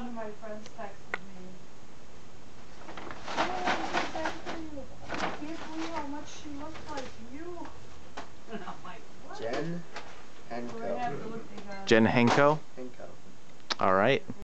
one of my friends texted me. I can't believe how much she looked like you. And I'm like, what? Jen So I Henko. have to look again. Jen Henko? Henko. All right.